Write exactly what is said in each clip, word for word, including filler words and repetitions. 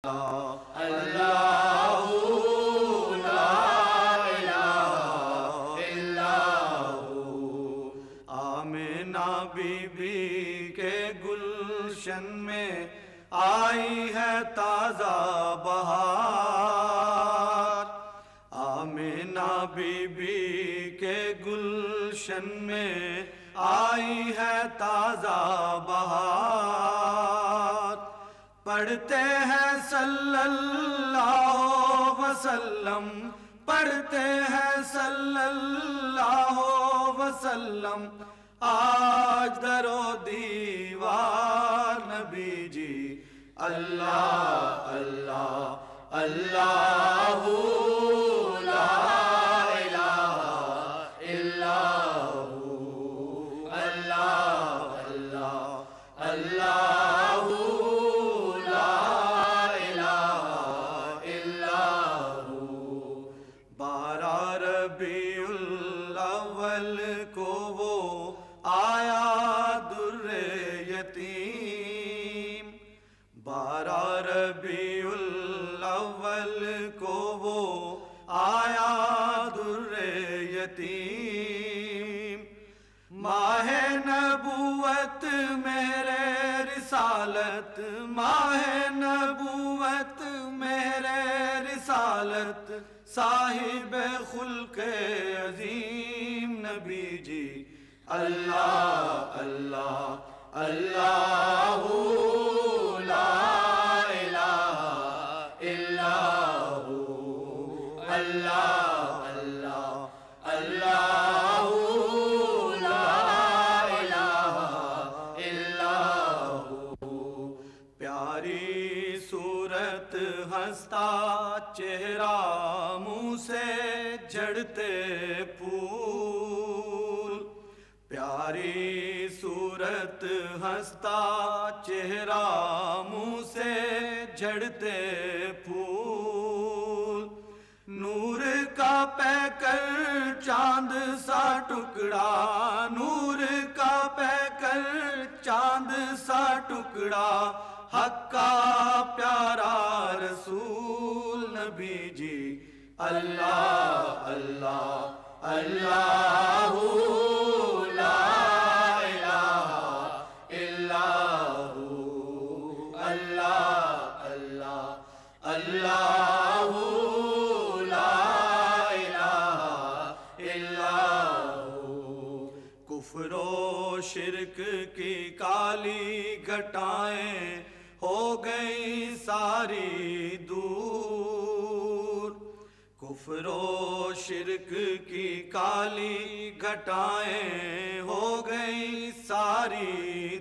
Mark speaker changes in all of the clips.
Speaker 1: اللہ لا الہ الا ہو۔ Amna be be کے گلشن میں آئی ہے تازہ بہار، آمنہ بی بی کے گلشن میں آئی ہے تازہ بہار، پڑھتے ہیں صلی اللہ وسلم، پڑھتے ہیں صلی اللہ وسلم، آج در و دیوار نبی جی اللہ اللہ اللہ لا الہ الا ہو، اللہ اللہ اللہ ربیع الاول کو وہ آیا در یتیم، بارہ ربیع الاول کو وہ آیا در یتیم، ماہ نبوت میرے رسالت، ماہ نبوت میرے رسالت، صاحب خلق عظیم نبی جی اللہ اللہ اللہ لا الہ الا ہو، اللہ اللہ اللہ لا الہ الا ہو۔ پیاری صورت ہنستا چہرہ منہ سے جھڑتے پھول، پیاری صورت ہنستا چہرہ منہ سے جھڑتے پھول، نور کا پیکر چاند سا ٹکڑا، نور کا پیکر چاند سا ٹکڑا، حق کا پیارا رسول نبی جی اللہ اللہ اللہ لا الہ الا ہو، اللہ اللہ اللہ لا الہ الا ہو۔ کفر و شرک کی کالی گھٹائیں ہو گئی ساری دور، کفر و شرک کی کالی گھٹائیں ہو گئی ساری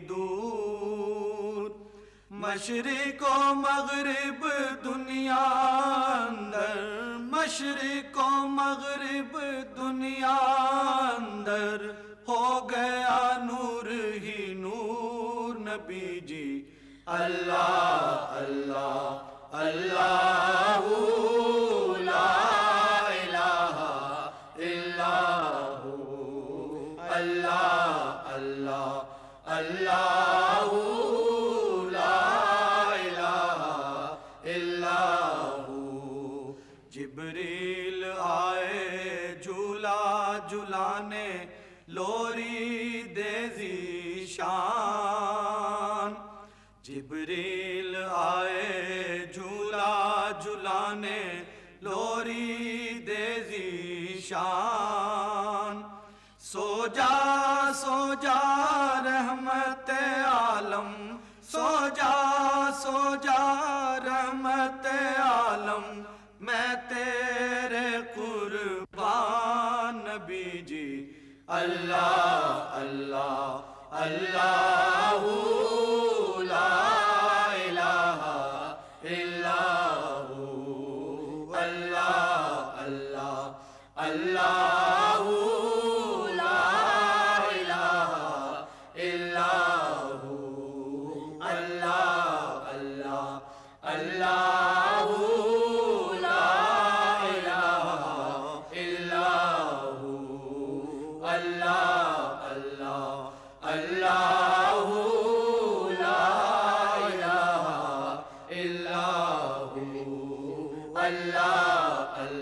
Speaker 1: دور، مشرق و مغرب دنیا اندر، مشرق و مغرب دنیا اندر، ہو گیا نور ہی نور نبی جی اللہ اللہ اللہ لا الہ الا ہو، اللہ اللہ اللہ لا الہ الا ہو۔ جبریل آئے جھولا جھلانے، لوری دیزی شان، جبریل آئے جھولا جھلانے، لوری دیزی شان، سو جا سو جا رحمت عالم، سو جا سو جا رحمت عالم، میں تیرے قربان نبی جی اللہ اللہ اللہ لا الہ الا ہو، اللہ اللہ اللہ لا الہ الا ہو، اللہ اللہ اللہ لا الہ الا ہو، اللہ اللہ اللہ لا الہ الا اللہ اللہ